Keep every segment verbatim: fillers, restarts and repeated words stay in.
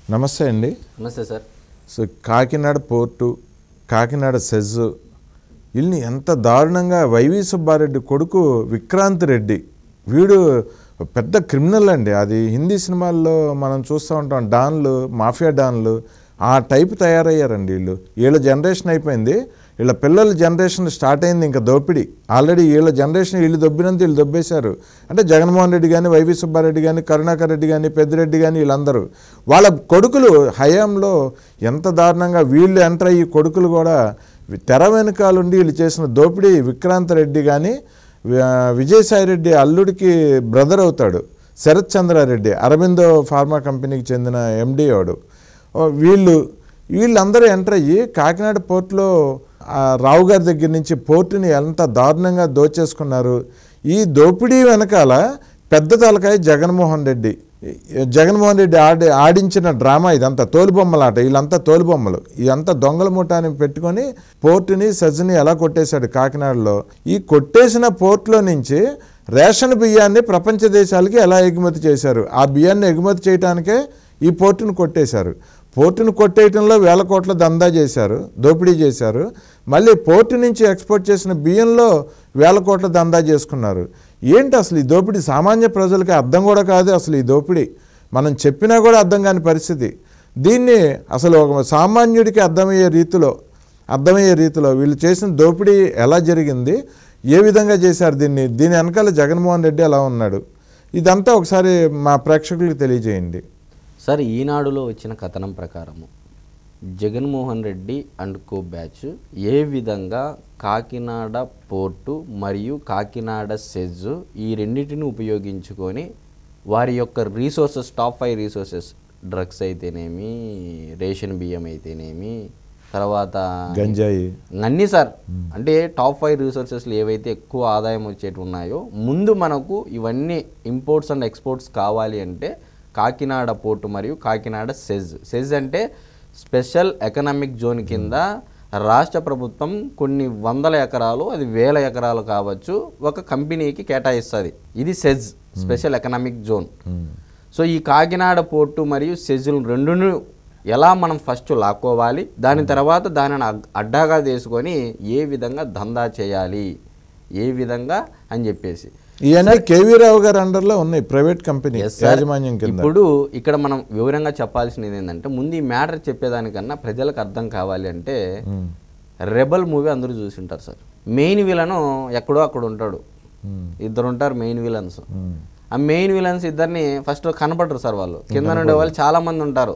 నమస్తే అండి. నమస్తే sir. So Kakinada port, Kakinada SEZ వీళ్ళని ఎంత దారుణంగా వైవి సుబ్బారెడ్డి కొడుకు విక్రాంత్ రెడ్డి, వీడు పెద్ద క్రిమినల్ అండి. అది హిందీ సినిమాల్లో మనం చూస్తూ ఉంటాం, డాన్లు, మాఫియా డాన్లు ఆ టైప్ తయారయ్యారండి వీళ్ళు. వీళ్ళ జనరేషన్ అయిపోయింది, వీళ్ళ పిల్లల జనరేషన్ స్టార్ట్ అయింది ఇంకా దోపిడీ. ఆల్రెడీ వీళ్ళ జనరేషన్ వీళ్ళు దొబ్బినంత వీళ్ళు దొబ్బేశారు. అంటే జగన్మోహన్ రెడ్డి కానీ, వైవి సుబ్బారెడ్డి కానీ, కరుణాకర్ రెడ్డి కానీ, పెద్దిరెడ్డి కానీ వీళ్ళందరూ వాళ్ళ కొడుకులు హయాంలో ఎంత దారుణంగా వీళ్ళు ఎంటర్ అయ్యి కొడుకులు కూడా తెర వెనుకాలుండి వీళ్ళు చేసిన దోపిడీ. విక్రాంత్ రెడ్డి కానీ విజయసాయిరెడ్డి అల్లుడికి బ్రదర్ అవుతాడు శరత్ చంద్రారెడ్డి, అరవిందో ఫార్మా కంపెనీకి చెందిన ఎండి వాడు. వీళ్ళు వీళ్ళందరూ ఎంటర్ అయ్యి కాకినాడ పోర్టులో రావు గారి దగ్గర నుంచి పోర్టుని ఎంత దారుణంగా దోచేసుకున్నారు. ఈ దోపిడీ వెనకాల పెద్ద తలకాయ జగన్మోహన్ రెడ్డి. జగన్మోహన్ రెడ్డి ఆడి ఆడించిన డ్రామా ఇదంతా, తోలుబొమ్మలాట. వీళ్ళంతా తోలుబొమ్మలు. ఇదంతా దొంగల ముఠాని పెట్టుకొని పోర్టుని సెజ్ని ఎలా కొట్టేశాడు కాకినాడలో. ఈ కొట్టేసిన పోర్టులో నుంచి రేషన్ బియ్యాన్ని ప్రపంచ దేశాలకి ఎలా ఎగుమతి చేశారు. ఆ బియ్యాన్ని ఎగుమతి చేయడానికే ఈ పోర్టును కొట్టేశారు. పోర్టును కొట్టేయటంలో వేల కోట్ల దందా చేశారు, దోపిడీ చేశారు. మళ్ళీ పోర్టు నుంచి ఎక్స్పోర్ట్ చేసిన బియ్యంలో వేల కోట్ల దందా చేసుకున్నారు. ఏంటి అసలు ఈ దోపిడీ? సామాన్య ప్రజలకి అర్థం కూడా కాదు అసలు ఈ దోపిడీ. మనం చెప్పినా కూడా అర్థం కాని పరిస్థితి. దీన్ని అసలు ఒక సామాన్యుడికి అర్థమయ్యే రీతిలో అర్థమయ్యే రీతిలో వీళ్ళు చేసిన దోపిడీ ఎలా జరిగింది, ఏ విధంగా చేశారు దీన్ని, దీని వెనకాల జగన్మోహన్ రెడ్డి ఎలా ఉన్నాడు, ఇదంతా ఒకసారి మా ప్రేక్షకులకు తెలియజేయండి. సార్, ఈనాడులో వచ్చిన కథనం ప్రకారము Jaganmohan Reddy and co batch ఏ విధంగా కాకినాడ పోర్టు మరియు కాకినాడ సెజ్ ఈ రెండింటిని ఉపయోగించుకొని వారి యొక్క resources, top five resources, drugs అయితేనేమి, రేషన్ బియ్యం అయితేనేమి, తర్వాత గంజాయి, అన్నీ సార్, అంటే టాప్ ఫైవ్ రీసోర్సెస్లు ఏవైతే ఎక్కువ ఆదాయం వచ్చేటి ఉన్నాయో, ముందు మనకు ఇవన్నీ ఇంపోర్ట్స్ అండ్ ఎక్స్పోర్ట్స్ కావాలి అంటే కాకినాడ పోర్టు మరియు కాకినాడ సెజ్. సెజ్ అంటే స్పెషల్ ఎకనామిక్ జోన్ కింద రాష్ట్ర ప్రభుత్వం కొన్ని వందల ఎకరాలు, అది వేల ఎకరాలు కావచ్చు, ఒక కంపెనీకి కేటాయిస్తుంది. ఇది SEZ, special economic zone. So ఈ కాకినాడ పోర్టు మరియు సెజ్లు రెండును ఎలా మనం ఫస్ట్ లాక్కోవాలి, దాని తర్వాత దానిని అడ్డాగా తీసుకొని ఏ విధంగా దందా చేయాలి, ఏ విధంగా అని చెప్పేసి ఇవన్నీ కేవీ రావు గారి అండర్లో ఉన్నాయి, ప్రైవేట్ కంపెనీ యాజమాన్యం కింద. ఇప్పుడు ఇక్కడ మనం వివరంగా చెప్పాల్సినది ఏంటంటే, ముందు ఈ మ్యాటర్ చెప్పేదానికన్నా ప్రజలకు అర్థం కావాలి అంటే, రెబల్ మూవీ అందరూ చూసి ఉంటారు సార్. మెయిన్ విలను ఎక్కడో అక్కడ ఉంటాడు, ఇద్దరు ఉంటారు మెయిన్ విలన్స్. ఆ మెయిన్ విలన్స్ ఇద్దరిని ఫస్ట్ కనపడరు సార్. వాళ్ళు కింద నుండే వాళ్ళు చాలా మంది ఉంటారు.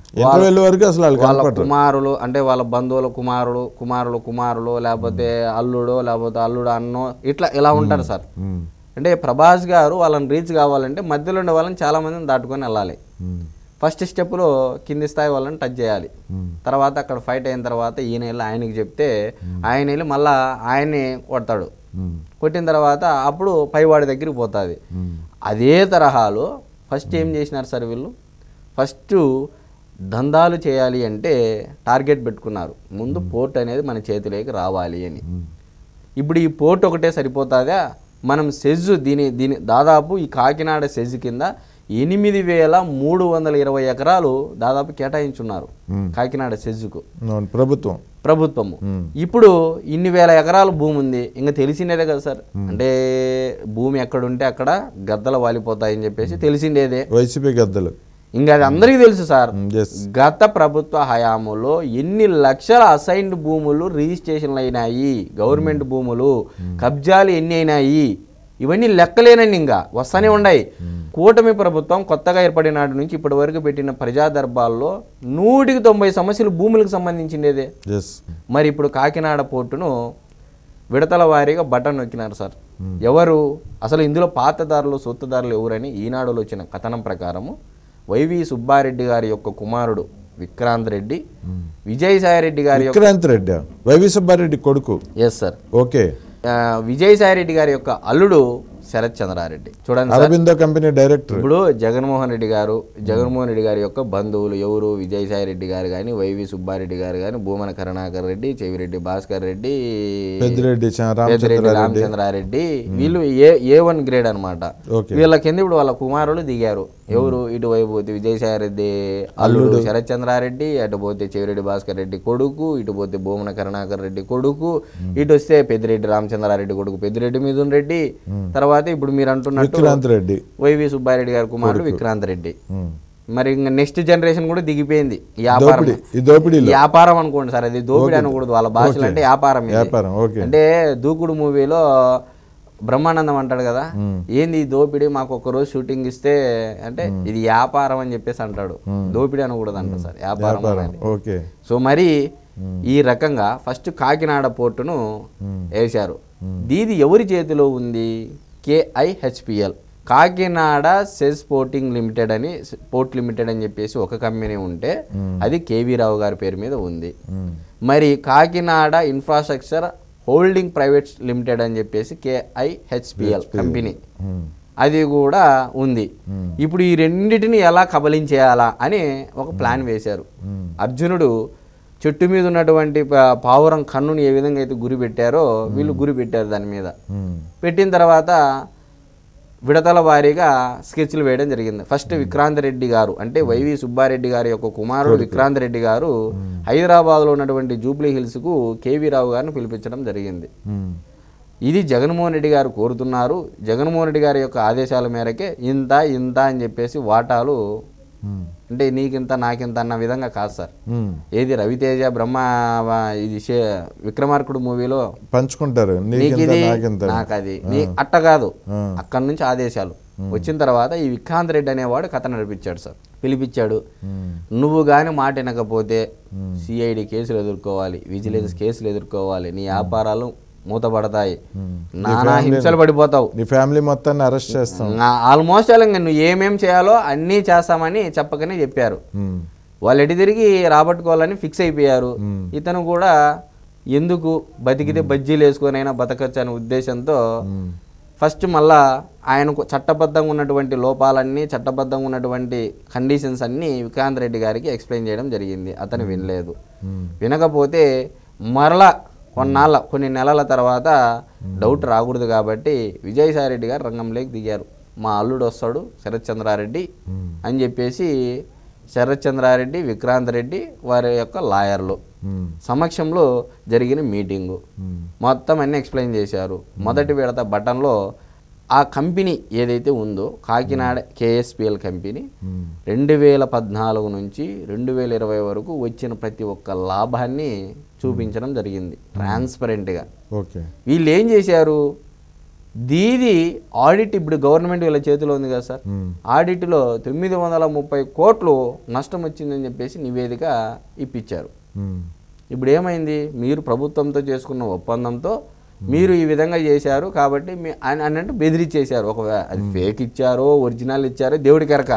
వాళ్ళ కుమారులు అంటే వాళ్ళ బంధువుల కుమారుడు, కుమారులు కుమారులు లేకపోతే అల్లుడో లేకపోతే అల్లుడు అన్నో, ఇట్లా ఇలా ఉంటారు సార్. అంటే ప్రభాస్ గారు వాళ్ళని రీచ్ కావాలంటే మధ్యలో ఉండే వాళ్ళని చాలా మందిని దాటుకొని వెళ్ళాలి. ఫస్ట్ స్టెప్లో కింది స్థాయి వాళ్ళని టచ్ చేయాలి. తర్వాత అక్కడ ఫైట్ అయిన తర్వాత ఈయన వెళ్ళి ఆయనకి చెప్తే ఆయన వెళ్ళి మళ్ళీ ఆయన్ని కొడతాడు. కొట్టిన తర్వాత అప్పుడు పైవాడి దగ్గరికి పోతుంది. అదే తరహాలో ఫస్ట్ ఏం చేసినారు సార్ వీళ్ళు, ఫస్ట్ దందాలు చేయాలి అంటే టార్గెట్ పెట్టుకున్నారు. ముందు పోర్ట్ అనేది మన చేతిలోకి రావాలి అని. ఇప్పుడు ఈ పోర్ట్ ఒకటే సరిపోతుందా? మనం సెజ్ దీని దీని దాదాపు ఈ కాకినాడ సెజ్ కింద ఎనిమిది వేల మూడు వందల ఇరవై ఎకరాలు దాదాపు కేటాయించున్నారు కాకినాడ సెజ్కు ప్రభుత్వం ప్రభుత్వము. ఇప్పుడు ఇన్ని వేల ఎకరాల భూమి ఉంది, ఇంకా తెలిసిందేదే కదా సార్. అంటే భూమి ఎక్కడుంటే అక్కడ గద్దలు వాలిపోతాయని చెప్పేసి తెలిసిందేదే, వైసీపీ గద్దలు. ఇంకా అది అందరికీ తెలుసు సార్. గత ప్రభుత్వ హయాంలో ఎన్ని లక్షల అసైన్డ్ భూములు రిజిస్ట్రేషన్లు అయినాయి, గవర్నమెంట్ భూములు కబ్జాలు ఎన్ని అయినాయి, ఇవన్నీ లెక్కలేనండి, ఇంకా వస్తూనే ఉన్నాయి. కూటమి ప్రభుత్వం కొత్తగా ఏర్పడిన నాటి నుంచి ఇప్పటి వరకు పెట్టిన ప్రజా దర్బార్లో నూటికి తొంభై సమస్యలు భూములకు సంబంధించిందేదే. మరి ఇప్పుడు కాకినాడ పోర్టును విడతల వారీగా బటన్ నొక్కినారు సార్. ఎవరు అసలు ఇందులో పాతదారులు, సొత్తుదారులు ఎవరని ఈనాడులో వచ్చిన కథనం ప్రకారము వైవి సుబ్బారెడ్డి గారి యొక్క కుమారుడు విక్రాంత్ రెడ్డి, విజయసాయిరెడ్డి గారి విక్రాంత్ రెడ్డి వైవి సుబ్బారెడ్డి కొడుకు. Yes sir. ఓకే. విజయసాయిరెడ్డి గారి యొక్క అల్లుడు శరత్ చంద్రారెడ్డి. చూడండి అరబిందో కంపెనీ డైరెక్టర్. ఇప్పుడు జగన్మోహన్ రెడ్డి గారు జగన్మోహన్ రెడ్డి గారి యొక్క బంధువులు ఎవరు, విజయసాయి రెడ్డి గారు కానీ, వైవి సుబ్బారెడ్డి గారు కానీ, భూమన కరుణాకర్ రెడ్డి, చెవిరెడ్డి భాస్కర్ రెడ్డి, పెద్దిరెడ్డి పెద్దిరెడ్డి రామచంద్రారెడ్డి, వీళ్ళు ఏ ఏ వన్ గ్రేడ్ అనమాట. వీళ్ళ కింద ఇప్పుడు వాళ్ళ కుమారులు దిగారు. ఎవరు, ఇటువైపు పోతే విజయసాయి రెడ్డి అల్లుడు శరత్ చంద్రారెడ్డి, అటు పోతే చెవిరెడ్డి భాస్కర్ రెడ్డి కొడుకు, ఇటు పోతే భూమన కరుణాకర్ రెడ్డి కొడుకు, ఇటు వస్తే పెద్దిరెడ్డి రామచంద్రారెడ్డి కొడుకు పెద్దిరెడ్డి మిథున్ రెడ్డి, తర్వాత ఇప్పుడు మీరు అంటున్నట్టు వైవి సుబ్బారెడ్డి గారి కుమారుడు విక్రాంత్ రెడ్డి. మరి ఇంకా నెక్స్ట్ జనరేషన్ కూడా దిగిపోయింది. వ్యాపారం వ్యాపారం అనుకోండి సార్, అది దోపిడీ అనకూడదు వాళ్ళ భాషలో, అంటే వ్యాపారం. అంటే దూకుడు మూవీలో బ్రహ్మానందం అంటాడు కదా, ఏంది ఈ దోపిడీ, మాకు ఒక రోజు షూటింగ్ ఇస్తే అంటే ఇది వ్యాపారం అని చెప్పేసి అంటాడు. దోపిడీ అనకూడదు అంట సార్, వ్యాపారం అనేది. సో మరి ఈ రకంగా ఫస్ట్ కాకినాడ పోర్టును వేశారు. దీది ఎవరి చేతిలో ఉంది? KIHPL, Kakinada SEZ porting limited అని, పోర్ట్ లిమిటెడ్ అని చెప్పేసి ఒక కంపెనీ ఉంటే అది కేవీ రావు గారి పేరు మీద ఉంది. మరి Kakinada infrastructure holding private limited అని చెప్పేసి కేఐహెచ్పిఎల్ కంపెనీ అది కూడా ఉంది. ఇప్పుడు ఈ రెండింటిని ఎలా కబలించేయాలా అని ఒక ప్లాన్ వేశారు. అర్జునుడు చెట్టు మీద ఉన్నటువంటి పావురం కన్నుని ఏ విధంగా అయితే గురి పెట్టారో వీళ్ళు గురి పెట్టారు దాని మీద. పెట్టిన తర్వాత విడతల వారీగా స్కెచ్లు వేయడం జరిగింది. ఫస్ట్ విక్రాంత్ రెడ్డి గారు అంటే వైవి సుబ్బారెడ్డి గారి యొక్క కుమారుడు విక్రాంత్ రెడ్డి గారు హైదరాబాద్లో ఉన్నటువంటి జూబ్లీ హిల్స్కు కేవీ రావు గారిని పిలిపించడం జరిగింది. ఇది జగన్మోహన్ రెడ్డి గారు కోరుతున్నారు. జగన్మోహన్ రెడ్డి గారి యొక్క ఆదేశాల మేరకే ఇంత ఇంత అని చెప్పేసి వాటాలు, అంటే నీకింత నాకింత అన్న విధంగా కాదు సార్. ఏది రవితేజ బ్రహ్మ ఇది విక్రమార్కుడు మూవీలో పంచుకుంటారు, నీకు ఇది నాకు అది, నీ అట్ట కాదు. అక్కడి నుంచి ఆదేశాలు వచ్చిన తర్వాత ఈ విక్రాంత్ రెడ్డి అనేవాడు కథ నడిపించాడు సార్. పిలిపించాడు, నువ్వు కానీ మాట వినకపోతే సిఐడి కేసులు ఎదుర్కోవాలి, విజిలెన్స్ కేసులు ఎదుర్కోవాలి, నీ వ్యాపారాలు మూతపడతాయి, నానా హింసలు పడిపోతావు, నీ ఫ్యామిలీ మొత్తాన్ని అరెస్ట్ చేస్తాం, ఆల్మోస్ట్ అలా నువ్వు ఏమేం చేయాలో అన్నీ చేస్తామని చెప్పకనే చెప్పారు. వాళ్ళు ఎటు తిరిగి రాబట్టుకోవాలని ఫిక్స్ అయిపోయారు. ఇతను కూడా ఎందుకు బతికితే బజ్జీలు వేసుకొని అయినా బతకచ్చు అనే ఉద్దేశంతో ఫస్ట్ మళ్ళా ఆయనకు చట్టబద్ధంగా ఉన్నటువంటి లోపాలన్నీ, చట్టబద్ధంగా ఉన్నటువంటి కండిషన్స్ అన్నీ విక్రాంత్ రెడ్డి గారికి ఎక్స్ప్లెయిన్ చేయడం జరిగింది. అతను వినలేదు. వినకపోతే మరలా కొన్నాళ్ళ కొన్ని నెలల తర్వాత డౌట్ రాకూడదు కాబట్టి విజయసాయి రెడ్డి గారు రంగంలోకి దిగారు. మా అల్లుడు వస్తాడు శరత్ చంద్రారెడ్డి అని చెప్పేసి శరత్ చంద్రారెడ్డి, విక్రాంత్ రెడ్డి వారి యొక్క లాయర్లు సమక్షంలో జరిగిన మీటింగు మొత్తం అన్నీ ఎక్స్ప్లెయిన్ చేశారు. మొదటి విడత బటన్లో ఆ కంపెనీ ఏదైతే ఉందో కాకినాడ కేఎస్పిఎల్ కంపెనీ రెండు వేల పద్నాలుగు నుంచి రెండు వేల ఇరవై వరకు వచ్చిన ప్రతి ఒక్క లాభాన్ని చూపించడం జరిగింది ట్రాన్స్పరెంట్గా. వీళ్ళు ఏం చేశారు, దీది ఆడిట్ ఇప్పుడు గవర్నమెంట్ వీళ్ళ చేతిలో ఉంది కదా సార్, ఆడిట్లో తొమ్మిది వందల ముప్పై కోట్లు నష్టం వచ్చిందని చెప్పేసి నివేదిక ఇప్పించారు. ఇప్పుడు ఏమైంది, మీరు ప్రభుత్వంతో చేసుకున్న ఒప్పందంతో మీరు ఈ విధంగా చేశారు కాబట్టి అన్నట్టు బెదిరించేశారు. ఒక అది ఫేక్ ఇచ్చారో ఒరిజినల్ ఇచ్చారో దేవుడి కరక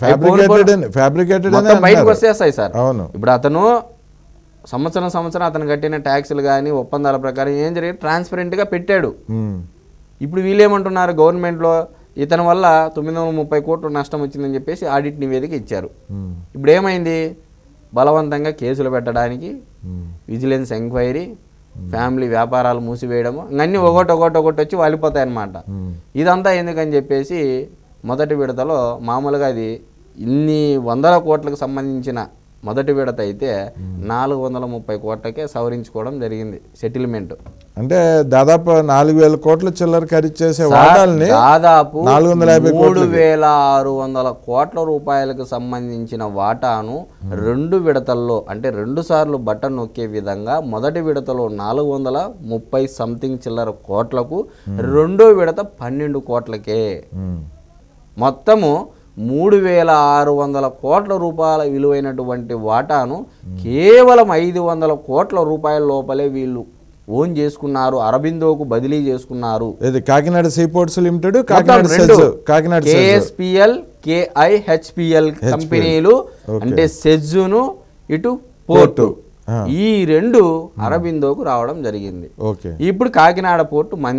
బయటకు వచ్చేస్తాయి సార్. ఇప్పుడు అతను సంవత్సరం సంవత్సరం అతను కట్టిన ట్యాక్సులు కానీ ఒప్పందాల ప్రకారం ఏం జరిగింది ట్రాన్స్పరెంట్గా పెట్టాడు. ఇప్పుడు వీళ్ళేమంటున్నారు, గవర్నమెంట్లో ఇతని వల్ల తొమ్మిది వందల ముప్పై కోట్లు నష్టం వచ్చిందని చెప్పేసి ఆడిట్ నివేదిక ఇచ్చారు. ఇప్పుడు ఏమైంది, బలవంతంగా కేసులు పెట్టడానికి, విజిలెన్స్ ఎంక్వైరీ, ఫ్యామిలీ వ్యాపారాలు మూసివేయడము, అన్నీ ఒకటి ఒకటి ఒకటి వచ్చి వాలిపోతాయి అన్నమాట. ఇదంతా ఎందుకని చెప్పేసి మొదటి విడతలో మామూలుగా అది ఇన్ని వందల కోట్లకు సంబంధించిన మొదటి విడత అయితే నాలుగు వందల ముప్పై కోట్లకే సవరించుకోవడం జరిగింది సెటిల్మెంట్. అంటే దాదాపు నాలుగు వేల కోట్ల చిల్లర ఖరీదు చేసే వాటాలని దాదాపు మూడు వేల ఆరు వందల కోట్ల రూపాయలకు సంబంధించిన వాటాను రెండు విడతల్లో అంటే రెండు సార్లు బటన్ నొక్కే విధంగా మొదటి విడతలో నాలుగు వందల ముప్పై సంథింగ్ చిల్లర కోట్లకు, రెండో విడత పన్నెండు కోట్లకే మొత్తము మూడు వేల ఆరు వందల కోట్ల రూపాయల విలువైనటువంటి వాటాను కేవలం ఐదు వందల కోట్ల రూపాయల లోపలే వీళ్ళు ఓన్ చేసుకున్నారు, అరబిందోకు బదిలీ చేసుకున్నారు. Kakinada seaports limited, Kakinada KSPL, KIHPL కంపెనీలు అంటే సెజ్జును ఇటు పోర్టు ఈ రెండు అరబిందోకు రావడం జరిగింది. ఇప్పుడు కాకినాడ పోర్టు మంది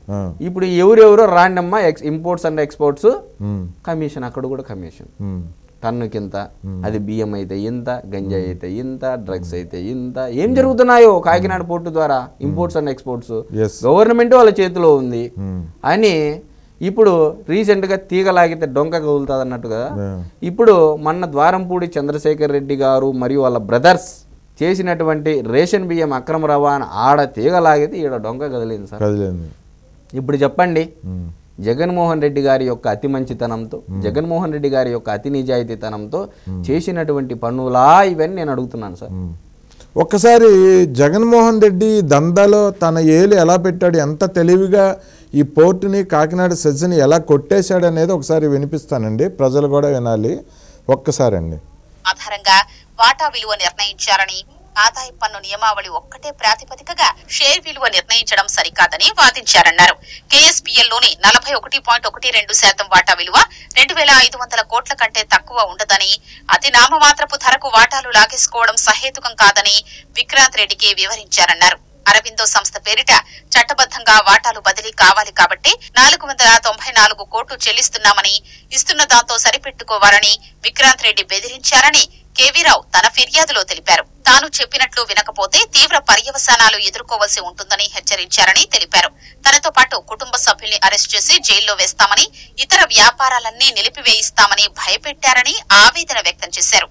ఇప్పుడు ఎవరెవరో రాండమ్మా ex imports and exports commission, అక్కడ కూడా కమిషన్ టన్నుకింత, అది బియ్యం అయితే ఇంత, గంజాయి అయితే ఇంత, డ్రగ్స్ అయితే ఇంత. ఏం జరుగుతున్నాయో కాకినాడ పోర్టు ద్వారా ఇంపోర్ట్స్ అండ్ ఎక్స్పోర్ట్స్, గవర్నమెంట్ వాళ్ళ చేతిలో ఉంది అని ఇప్పుడు రీసెంట్గా తీగలాగితే డొంక కదులుతుంది అన్నట్టుగా ఇప్పుడు మొన్న ద్వారంపూడి చంద్రశేఖర్ రెడ్డి గారు మరియు వాళ్ళ బ్రదర్స్ చేసినటువంటి రేషన్ బియ్యం అక్రమ రవాణా ఆడ తీగలాగితే ఈడ డొంక కదిలింది సార్. ఇప్పుడు చెప్పండి, జగన్మోహన్ రెడ్డి గారి యొక్క అతి మంచితనంతో, జగన్మోహన్ రెడ్డి గారి యొక్క అతి నిజాయితీతనంతో చేసినటువంటి పన్నులా ఇవన్నీ నేను అడుగుతున్నాను సార్. ఒక్కసారి జగన్మోహన్ రెడ్డి దందాలో తన ఏలు ఎలా పెట్టాడు, ఎంత తెలివిగా ఈ పోర్టుని కాకినాడ సెజ్ని ఎలా కొట్టేశాడు అనేది ఒకసారి వినిపిస్తానండి, ప్రజలు కూడా వినాలి ఒక్కసారి అండి. ఆధారంగా వాటా విలువ నిర్ణయించారని, ఆదాయ పన్ను నియమావళి ఒక్కటే ప్రాతిపదికగా షేర్ విలువ నిర్ణయించడం సరికాదని వాదించారన్నారు. కేఎస్పీఎల్ లోని నలభై ఒకటి పాయింట్ ఒకటి రెండు శాతం వాటా విలువ రెండు వేల ఐదు వందల కోట్ల కంటే తక్కువ ఉండదని, అతి నామమాత్రపు ధరకు వాటాలు లాగేసుకోవడం సహేతుకం కాదని విక్రాంత్ రెడ్డికి వివరించారన్నారు. అరబిందో సంస్థ పేరిట చట్టబద్ధంగా వాటాలు బదిలీ కావాలి కాబట్టి నాలుగు వందల తొంభై నాలుగు కోట్లు చెల్లిస్తున్నామని, ఇస్తున్న దాంతో సరిపెట్టుకోవాలని విక్రాంత్ రెడ్డి బెదిరించారని కేవీరావు తన ఫిర్యాదులో తెలిపారు. తాను చెప్పినట్లు వినకపోతే తీవ్ర పర్యవసానాలు ఎదుర్కోవాల్సి ఉంటుందని హెచ్చరించారని తెలిపారు. తనతో పాటు కుటుంబ సభ్యుల్ని అరెస్ట్ చేసి జైల్లో వేస్తామని, ఇతర వ్యాపారాలన్నీ నిలిపివేయిస్తామని భయపెట్టారని ఆవేదన వ్యక్తం చేశారు.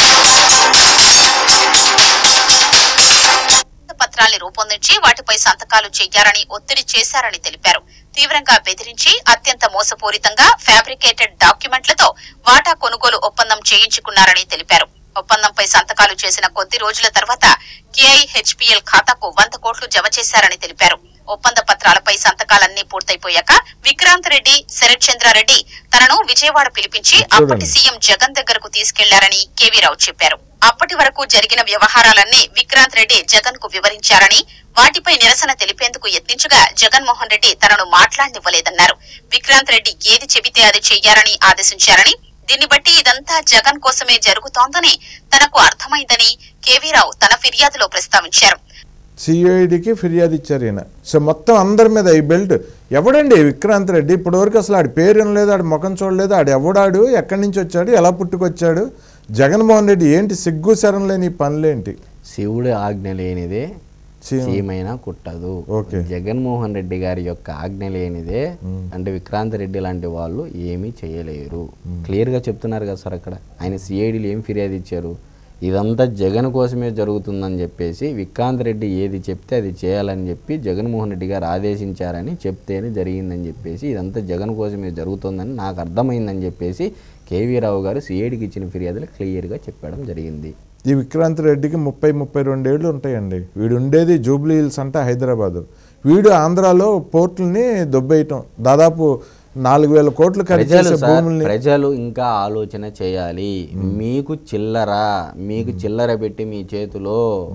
పత్రాల్ని రూపొందించి వాటిపై సంతకాలు చేయాలని ఒత్తిడి చేశారని తెలిపారు. తీవ్రంగా బెదిరించి అత్యంత మోసపూరితంగా ఫ్యాబ్రికేటెడ్ డాక్యుమెంట్లతో వాటా కొనుగోలు ఒప్పందం చేయించుకున్నారని తెలిపారు. ఒప్పందంపై సంతకాలు చేసిన కొద్ది రోజుల తర్వాత కేఐహెచ్పీఎల్ ఖాతాకు వంద కోట్లు జమ చేశారని తెలిపారు. ఒప్పంద పత్రాలపై సంతకాలన్నీ పూర్తయిపోయాక విక్రాంత్ రెడ్డి, శరత్ చంద్రారెడ్డి తనను విజయవాడ పిలిపించి అప్పటి సీఎం జగన్ దగ్గరకు తీసుకెళ్లారని కేవీరావు చెప్పారు. అప్పటి వరకు జరిగిన వ్యవహారాలన్నీ విక్రాంత్ రెడ్డి జగన్ కు వివరించారని, వాటిపై నిరసన తెలిపేందుకు యత్నించగా జగన్మోహన్ రెడ్డి తనను మాట్లాడనివ్వలేదన్నారు. విక్రాంత్ రెడ్డి ఏది చెబితే అది చెయ్యాలని ఆదేశించారని, దీన్ని బట్టి ఇదంతా జగన్ కోసమే జరుగుతోందని తనకు అర్థమైందని కేవీరావు తన ఫిర్యాదులో ప్రస్తావించారు. సిఐడికి ఫిర్యాదు ఇచ్చారు ఈయన. సో మొత్తం అందరి మీద ఈ బెల్ట్ ఎవడండి విక్రాంత్ రెడ్డి? ఇప్పటి వరకు అసలు ఆడి పేరు లేదు, ఆడి ముఖం చూడలేదు, ఆడు ఎవడాడు, ఎక్కడి నుంచి వచ్చాడు, ఎలా పుట్టుకొచ్చాడు? జగన్మోహన్ రెడ్డి ఏంటి సిగ్గు శరం లేని పనులేంటి? శివుడు ఆజ్ఞ లేనిదే సీమైనా కుట్టదు. జగన్మోహన్ రెడ్డి గారి యొక్క ఆజ్ఞ లేనిదే అంటే విక్రాంత్ రెడ్డి లాంటి వాళ్ళు ఏమీ చేయలేరు. క్లియర్గా చెప్తున్నారు కదా సార్. అక్కడ ఆయన సిఐడిలు ఏం ఫిర్యాదు ఇచ్చారు, ఇదంతా జగన్ కోసమే జరుగుతుందని చెప్పేసి విక్రాంత్ రెడ్డి ఏది చెప్తే అది చేయాలని చెప్పి జగన్మోహన్ రెడ్డి గారు ఆదేశించారని చెప్తేనే జరిగిందని చెప్పేసి, ఇదంతా జగన్ కోసమే జరుగుతుందని నాకు అర్థమైందని చెప్పేసి కేవీరావు గారు సిఐడికి ఇచ్చిన ఫిర్యాదులు క్లియర్గా చెప్పడం జరిగింది. ఈ విక్రాంత్ రెడ్డికి ముప్పై ముప్పై రెండేళ్ళు ఉంటాయండి. వీడు ఉండేది జూబ్లీ హిల్స్ అంటే హైదరాబాదు. వీడు ఆంధ్రాలో పోర్టుల్ని దొబ్బేయటం, దాదాపు నాలుగు వేల కోట్లు ఖర్చు. ప్రజలు ఇంకా ఆలోచన చేయాలి. మీకు చిల్లర మీకు చిల్లర పెట్టి మీ చేతిలో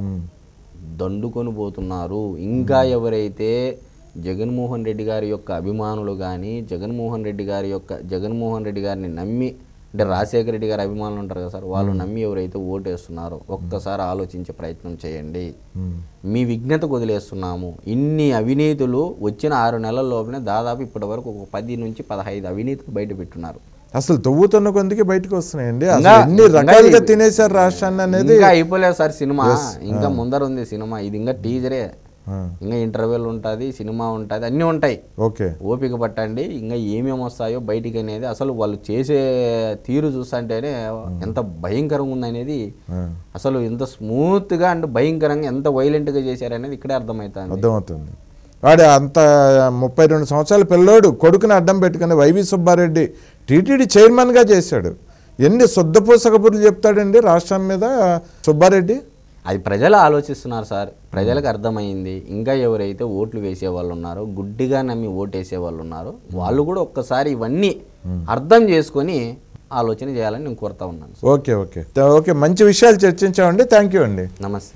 దండుకొని పోతున్నారు. ఇంకా ఎవరైతే జగన్మోహన్ రెడ్డి గారి యొక్క అభిమానులు కానీ, జగన్మోహన్ రెడ్డి గారి యొక్క జగన్మోహన్ రెడ్డి గారిని నమ్మి, అంటే రాజశేఖర రెడ్డి గారి అభిమానులు ఉంటారు కదా సార్, వాళ్ళు నమ్మి ఎవరైతే ఓటేస్తున్నారో ఒక్కసారి ఆలోచించే ప్రయత్నం చేయండి. మీ విజ్ఞతకు వదిలేస్తున్నాము. ఇన్ని అవినీతులు వచ్చిన ఆరు నెలల లోపలే దాదాపు ఇప్పటి వరకు ఒక పది నుంచి పదహైదు అవినీతులు బయట పెట్టున్నారు. అసలు తవ్వుతున్న కొందికి బయటకు వస్తున్నాయండి. ఎన్ని రకాలుగా తినేశారు రాష్ట్రాన్ని అనేది ఇంకా అయిపోలేదు సార్. సినిమా ఇంకా ముందర ఉంది. సినిమా ఇది ఇంకా టీజరే, ఇంకా ఇంటర్వెల్ ఉంటుంది, సినిమా ఉంటుంది, అన్నీ ఉంటాయి. ఓకే, ఓపిక పట్టండి. ఇంకా ఏమేమి వస్తాయో బయటికి అనేది అసలు వాళ్ళు చేసే తీరు చూస్తుంటేనే ఎంత భయంకరంగా ఉందనేది, అసలు ఎంత స్మూత్గా అండ్ భయంకరంగా ఎంత వైలెంట్గా చేశారనేది ఇక్కడే అర్థమవుతుంది అర్థమవుతుంది వాడు అంత ముప్పై రెండు సంవత్సరాల పిల్లోడు కొడుకుని అడ్డం పెట్టుకుని వైవి సుబ్బారెడ్డి టీటీడీ చైర్మన్గా చేశాడు. ఎన్ని శుద్ధపూస కబుర్లు చెప్తాడండి రాష్ట్రం మీద సుబ్బారెడ్డి. అది ప్రజలు ఆలోచిస్తున్నారు సార్. ప్రజలకు అర్థమైంది. ఇంకా ఎవరైతే ఓట్లు వేసే వాళ్ళు ఉన్నారో, గుడ్డిగా నమ్మి ఓటు వేసే వాళ్ళు ఉన్నారో, వాళ్ళు కూడా ఒక్కసారి ఇవన్నీ అర్థం చేసుకొని ఆలోచన చేయాలని నేను కోరుతా ఉన్నాను. ఓకే ఓకే ఓకే మంచి విషయాలు చర్చించామండి. థ్యాంక్ యూ అండి. నమస్తే.